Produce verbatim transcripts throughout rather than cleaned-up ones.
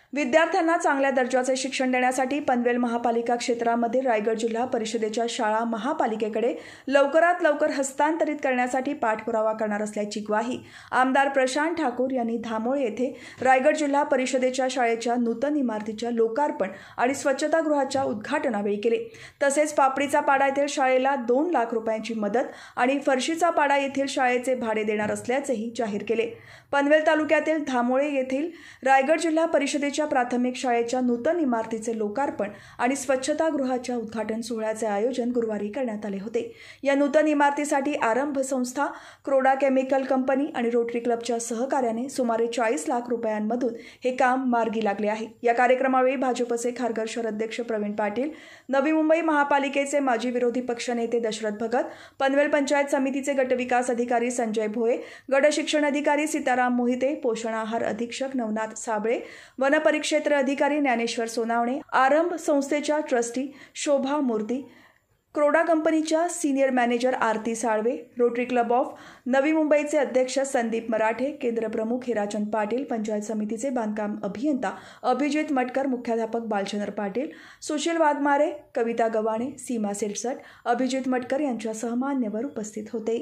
विद्यार्थ्यांना चांगल्या दर्जाचे शिक्षण देण्यासाठी पनवेल महापालिका क्षेत्रामध्ये रायगड जिल्हा परिषदेच्या शाळा महापालिकेकडे लवकरात लवकर हस्तांतरित करण्यासाठी पाठपुरावा करणार असल्याची ग्वाही आमदार प्रशांत ठाकूर यांनी धामोळे येथे रायगड जिल्हा परिषदेच्या शाळेच्या नूतन इमारतीच्या लोकार्पण आणि स्वच्छतागृहाच्या उद्घाटनावेळी केले। तसेच पापडीचा पाडा येथील शाळेला दोन लाख रुपयांची मदत आणि फरशीचा पाडा येथील शाळेचे भाडे देणार असल्याचेही जाहीर केले। पनवेल तालुक्यातील धामोळे येथील रायगड जिल्हा परिषदेच्या प्राथमिक शाळेच्या नूतन इमारतीचे लोकार्पण आणि स्वच्छतागृहाच्या उद्घाटन सोहळ्याचे आयोजन गुरुवारी करण्यात आले होते। या नूतन इमारतीसाठी आरंभ संस्था, क्रोडा केमिकल कंपनी आणि रोटरी क्लबच्या सहकार्याने सुमारे चाळीस लाख रुपयांमधून हे काम मार्गी लागले आहे। या कार्यक्रमावेळी भाजपचे खारघर शहर अध्यक्ष प्रवीण पाटील, नवी मुंबई महापालिकेचे माजी विरोधी पक्षनेते दशरथ भगत, पनवेल पंचायत समितीचे गटविकास अधिकारी संजय भोये, गट शिक्षण अधिकारी सीताराम मोहिते, पोषण आहार अधीक्षक नवनाथ साबळे, वन परिक्षेत्र अधिकारी ज्ञानेश्वर सोनावणे, आरंभ संस्थेच्या ट्रस्टी शोभा मूर्ती, क्रोडा कंपनीच्या senior manager Aarti Salve, rotary club of Navi मुंबईचे अध्यक्ष संदीप मराठे, केंद्र प्रमुख हिराचंद पाटील, पंचायत समितीचे बांधकाम अभियंता अभिजित मटकर, मुख्याध्यापक बालचंद्र पाटील, सुशील वाघमारे, कविता गव्हाणे, सीमा सिरसट, अभिजित मटकर यांच्यासह मान्यवर उपस्थित होते।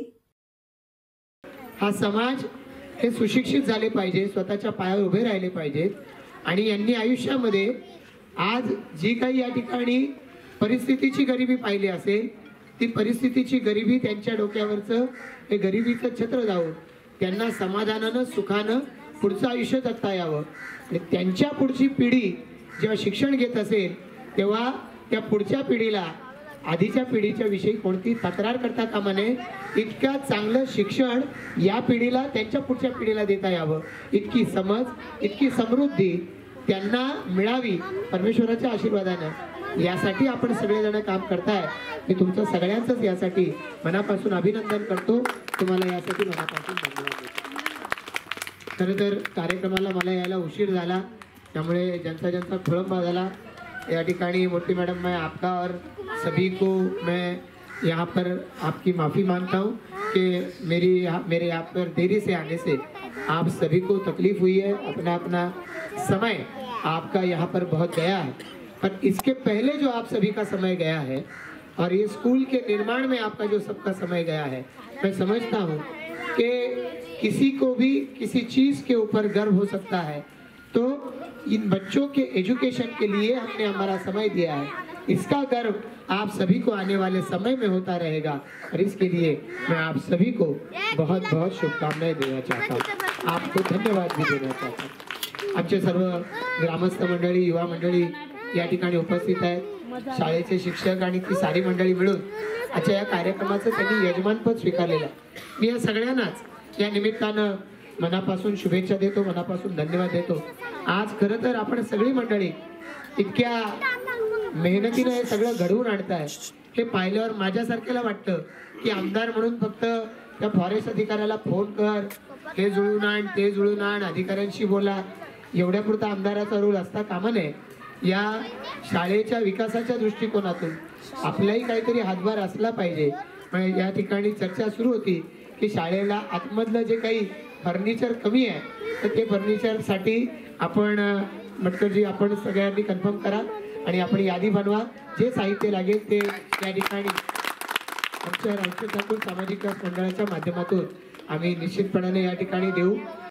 हा समाज हे सुशिक्षित झाले पाहिजे, स्वतःच्या पायावर उभे राहिले पाहिजेत आणि यांनी आयुष्यामध्ये आज जी काही या ठिकाणी परिस्थितीची गरिबी पाहिली असेल, ती परिस्थितीची गरिबी त्यांच्या डोक्यावरचं हे गरिबीचं छत्र जाऊन त्यांना समाधानानं सुखानं पुढचं आयुष्य जगता यावं आणि त्यांच्या पुढची पिढी जेव्हा शिक्षण घेत असेल तेव्हा त्या पुढच्या पिढीला आधीच्या पिढीच्या विषयी कोणती तक्रार करता कामा नये, इतकं चांगलं शिक्षण या पिढीला त्यांच्या पुढच्या पिढीला देता यावं, इतकी समज, इतकी समृद्धी त्यांना मिळावी परमेश्वराच्या आशीर्वादानं। यासाठी आपण सगळेजण काम करताय। मी तुमचं सगळ्यांचंच यासाठी मनापासून अभिनंदन करतो, तुम्हाला यासाठी मनापासून धन्यवाद देतो। खरं तर कार्यक्रमाला मला यायला उशीर झाला, त्यामुळे ज्यांचा ज्यांचा खोळंबा झाला या ठिकाणी मोटी मैडम, मैं आपका और सभी को मैं यहाँ पर आपकी माफ़ी मांगता हूँ कि मेरी यहाँ मेरे यहाँ पर देरी से आने से आप सभी को तकलीफ़ हुई है। अपना अपना समय आपका यहाँ पर बहुत गया है, पर इसके पहले जो आप सभी का समय गया है और ये स्कूल के निर्माण में आपका जो सबका समय गया है, मैं समझता हूँ कि किसी को भी किसी चीज़ के ऊपर गर्व हो सकता है, तो इन बच्चों के एजुकेशन के लिए हमने हमारा समय दिया है, इसका गर्व आप सभी को आने वाले समय में होता रहेगा और इसके लिए मैं आप सभी को बहुत बहुत शुभकामनाएं देना चाहता हूँ, आपको धन्यवाद भी देना चाहता हूँ। आमचे सर्व ग्रामस्थ मंडळी, युवा मंडळी या ठिकाणी उपस्थित आहेत, शाळेचे शिक्षक आणि ती सारी मंडळी मिळून आजच्या या कार्यक्रमाचं त्यांनी यजमानपद स्वीकारलेलं आहे। मी या सगळ्यांनाच या निमित्तानं मनापासून शुभेच्छा देतो, मनापासून धन्यवाद देतो। आज खरं तर आपण सगळी मंडळी इतक्या मेहनतीने हे सगळं घडवून आणताय, हे पाहिल्यावर माझ्यासारख्याला वाटतं की आमदार म्हणून फक्त त्या फॉरेस्ट अधिकाऱ्याला फोन कर, हे जुळून आण, ते जुळून आण, अधिकाऱ्यांशी बोला, एवढ्यापुरता आमदाराचा रोल असता कामा नये। या शाळेच्या विकासाच्या दृष्टिकोनातून आपलाही काहीतरी हातभार असला पाहिजे। म्हणजे या ठिकाणी चर्चा सुरू होती की शाळेला आतमधलं जे काही फर्निचर कमी आहे, तर ते फर्निचरसाठी आपण मटकरजी आपण सगळ्यांनी कन्फर्म करा आणि आपण यादी बनवा, जे साहित्य लागेल ते या ठिकाणी आमच्या राष्ट्रीय ठाकूर सामाजिक मंडळाच्या माध्यमातून आम्ही निश्चितपणाने या ठिकाणी देऊ।